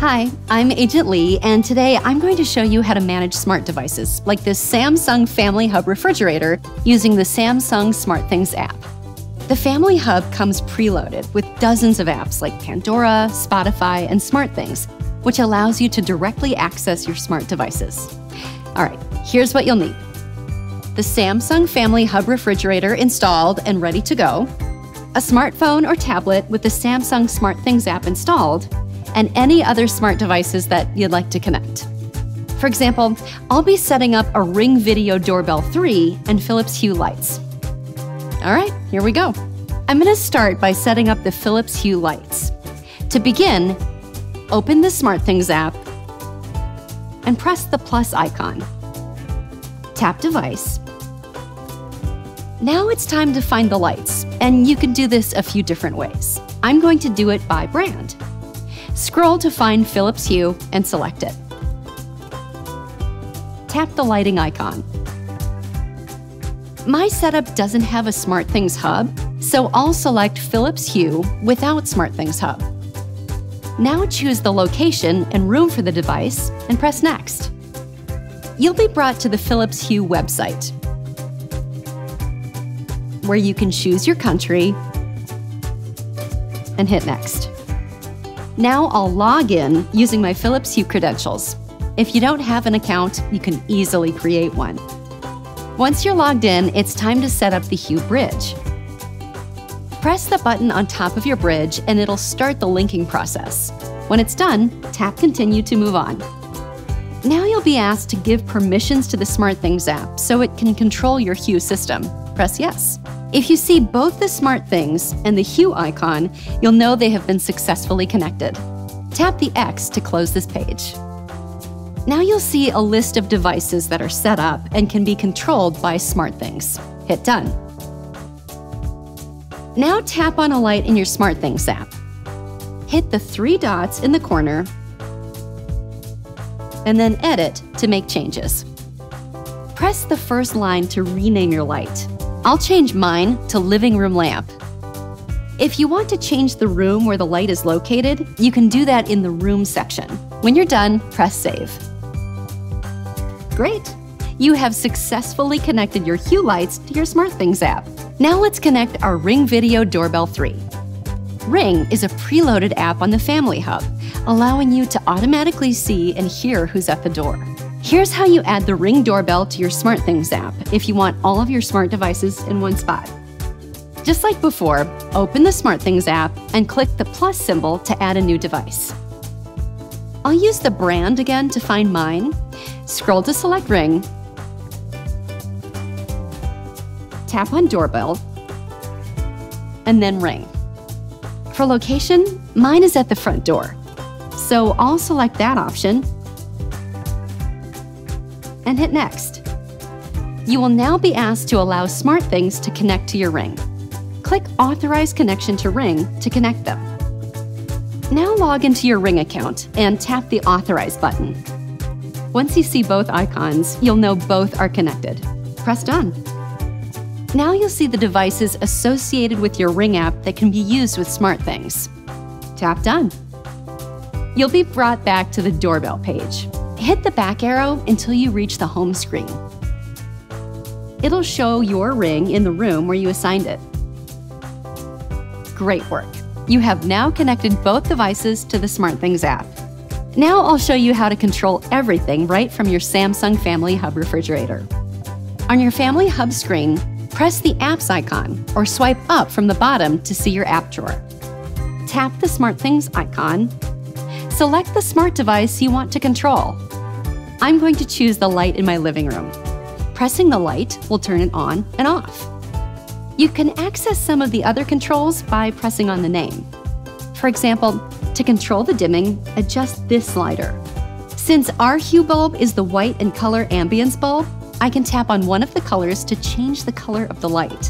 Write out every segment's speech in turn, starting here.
Hi, I'm Agent Lee, and today I'm going to show you how to manage smart devices like this Samsung Family Hub refrigerator using the Samsung SmartThings app. The Family Hub comes preloaded with dozens of apps like Pandora, Spotify, and SmartThings, which allows you to directly access your smart devices. All right, here's what you'll need. The Samsung Family Hub refrigerator installed and ready to go, a smartphone or tablet with the Samsung SmartThings app installed, and any other smart devices that you'd like to connect. For example, I'll be setting up a Ring Video Doorbell 3 and Philips Hue lights. All right, here we go. I'm going to start by setting up the Philips Hue lights. To begin, open the SmartThings app and press the plus icon. Tap Device. Now it's time to find the lights, and you can do this a few different ways. I'm going to do it by brand. Scroll to find Philips Hue and select it. Tap the lighting icon. My setup doesn't have a SmartThings hub, so I'll select Philips Hue without SmartThings hub. Now choose the location and room for the device and press Next. You'll be brought to the Philips Hue website, where you can choose your country and hit Next. Now I'll log in using my Philips Hue credentials. If you don't have an account, you can easily create one. Once you're logged in, it's time to set up the Hue bridge. Press the button on top of your bridge and it'll start the linking process. When it's done, tap Continue to move on. Now you'll be asked to give permissions to the SmartThings app so it can control your Hue system. Press Yes. If you see both the SmartThings and the Hue icon, you'll know they have been successfully connected. Tap the X to close this page. Now you'll see a list of devices that are set up and can be controlled by SmartThings. Hit Done. Now tap on a light in your SmartThings app. Hit the 3 dots in the corner and then Edit to make changes. Press the first line to rename your light. I'll change mine to Living Room Lamp. If you want to change the room where the light is located, you can do that in the Room section. When you're done, press Save. Great! You have successfully connected your Hue lights to your SmartThings app. Now let's connect our Ring Video Doorbell 3. Ring is a preloaded app on the Family Hub, allowing you to automatically see and hear who's at the door. Here's how you add the Ring doorbell to your SmartThings app if you want all of your smart devices in one spot. Just like before, open the SmartThings app and click the plus symbol to add a new device. I'll use the brand again to find mine. Scroll to select Ring. Tap on Doorbell, and then Ring. For location, mine is at the front door, so I'll select that option and hit Next. You will now be asked to allow SmartThings to connect to your Ring. Click Authorize Connection to Ring to connect them. Now log into your Ring account and tap the Authorize button. Once you see both icons, you'll know both are connected. Press Done. Now you'll see the devices associated with your Ring app that can be used with SmartThings. Tap Done. You'll be brought back to the doorbell page. Hit the back arrow until you reach the home screen. It'll show your Ring in the room where you assigned it. Great work! You have now connected both devices to the SmartThings app. Now I'll show you how to control everything right from your Samsung Family Hub refrigerator. On your Family Hub screen, press the Apps icon or swipe up from the bottom to see your app drawer. Tap the SmartThings icon. Select the smart device you want to control. I'm going to choose the light in my living room. Pressing the light will turn it on and off. You can access some of the other controls by pressing on the name. For example, to control the dimming, adjust this slider. Since our Hue bulb is the white and color ambience bulb, I can tap on one of the colors to change the color of the light.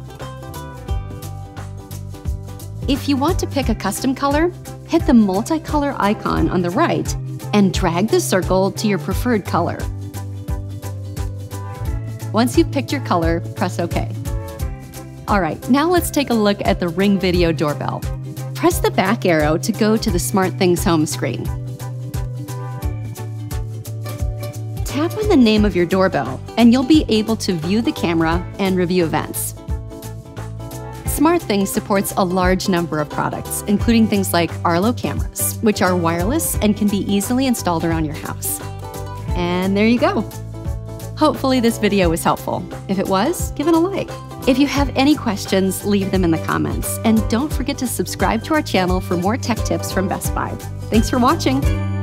If you want to pick a custom color, hit the multicolor icon on the right and drag the circle to your preferred color. Once you've picked your color, press OK. All right, now let's take a look at the Ring Video Doorbell. Press the back arrow to go to the SmartThings home screen. tap on the name of your doorbell and you'll be able to view the camera and review events. SmartThings supports a large number of products, including things like Arlo cameras, which are wireless and can be easily installed around your house. And there you go. Hopefully this video was helpful. If it was, give it a like. If you have any questions, leave them in the comments. And don't forget to subscribe to our channel for more tech tips from Best Buy. Thanks for watching.